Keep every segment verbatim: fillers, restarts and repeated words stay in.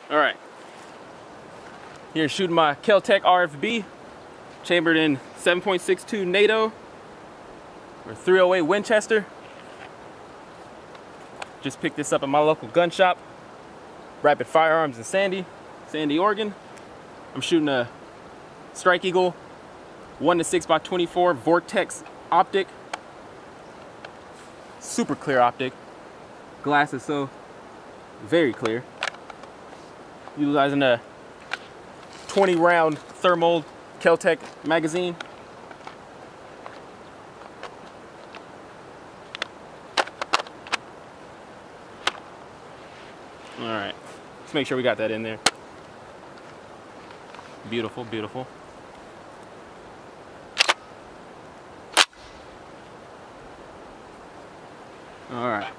All right. Here shooting my Kel-Tec R F B, chambered in seven point six two NATO or three oh eight Winchester. Just picked this up at my local gun shop, Rapid Firearms in Sandy, Sandy, Oregon. I'm shooting a Strike Eagle one to six by twenty-four Vortex optic. Super clear optic. Glass is so very clear. Utilizing a twenty round thermal Kel-Tec magazine. All right, let's make sure we got that in there. Beautiful, beautiful. All right.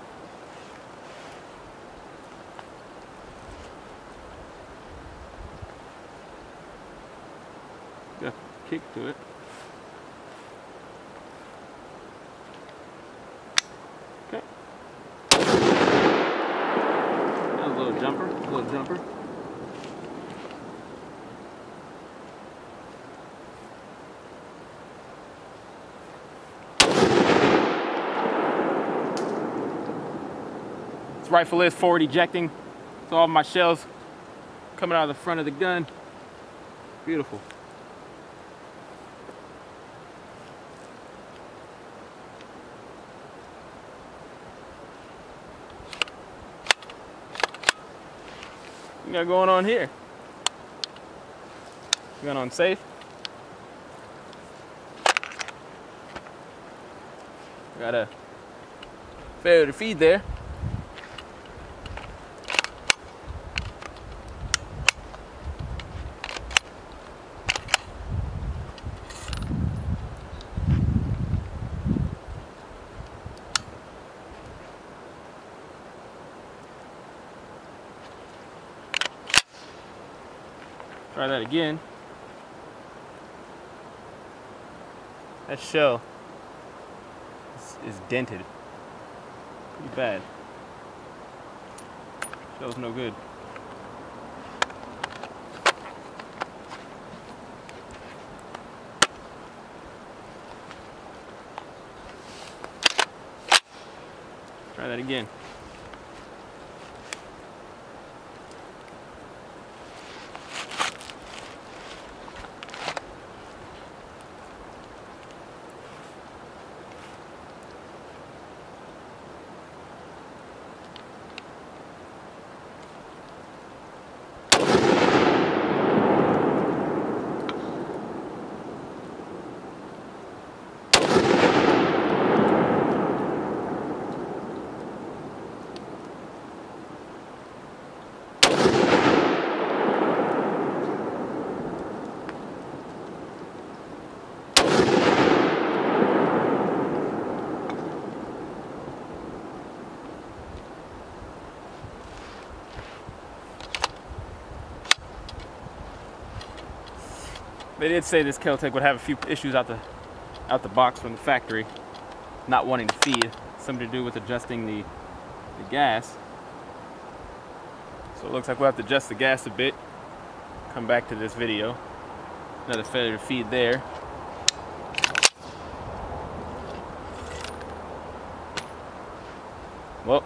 Got kick to it. Okay. A little jumper, a little jumper. This rifle is forward ejecting, so all my shells coming out of the front of the gun. Beautiful. What we got going on here? Gun on safe. Got a failure to feed there. Try that again. That shell is, is dented. Pretty bad. Shell's no good. Try that again. They did say this Kel-Tec would have a few issues out the out the box from the factory, not wanting to feed. Something to do with adjusting the, the gas. So it looks like we'll have to adjust the gas a bit. Come back to this video. Another failure to feed there. Well,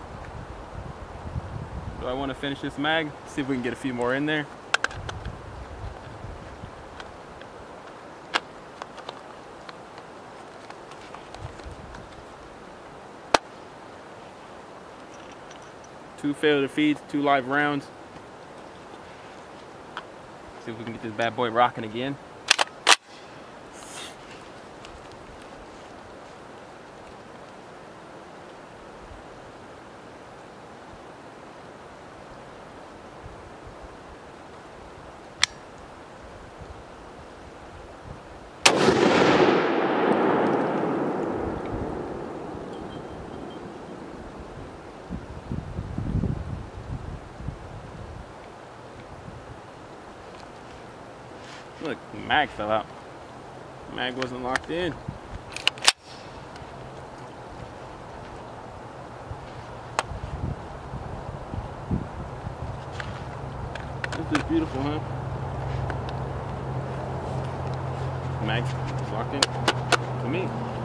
do I want to finish this mag? See if we can get a few more in there. Two failure to feeds, two live rounds. See if we can get this bad boy rocking again. Look, the mag fell out. The mag wasn't locked in. this beautiful, huh? Mag is locked in to me.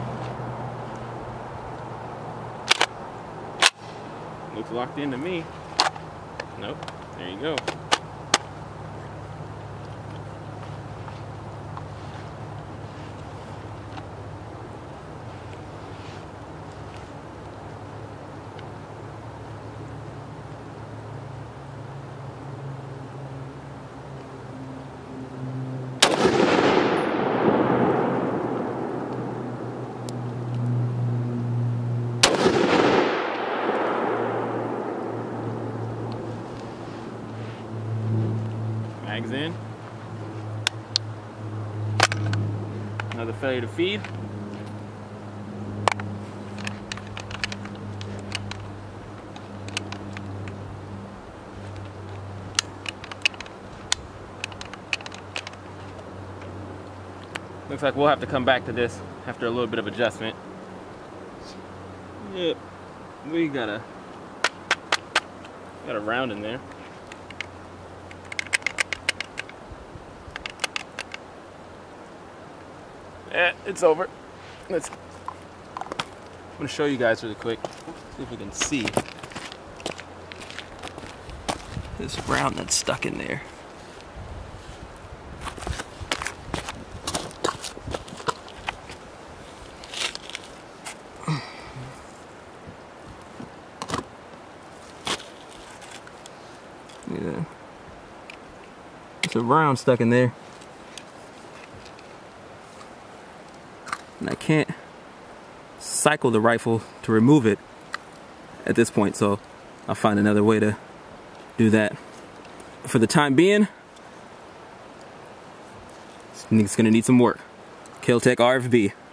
Looks locked in to me. Nope. There you go. Mags in. Another failure to feed. Looks like we'll have to come back to this after a little bit of adjustment. Yep, we got a got a round in there. Yeah, it's over. Let's. I'm gonna show you guys really quick. See if we can see this round that's stuck in there. Yeah, it's a round stuck in there. And I can't cycle the rifle to remove it at this point, so I'll find another way to do that. For the time being, it's gonna need some work. Kel-Tec R F B.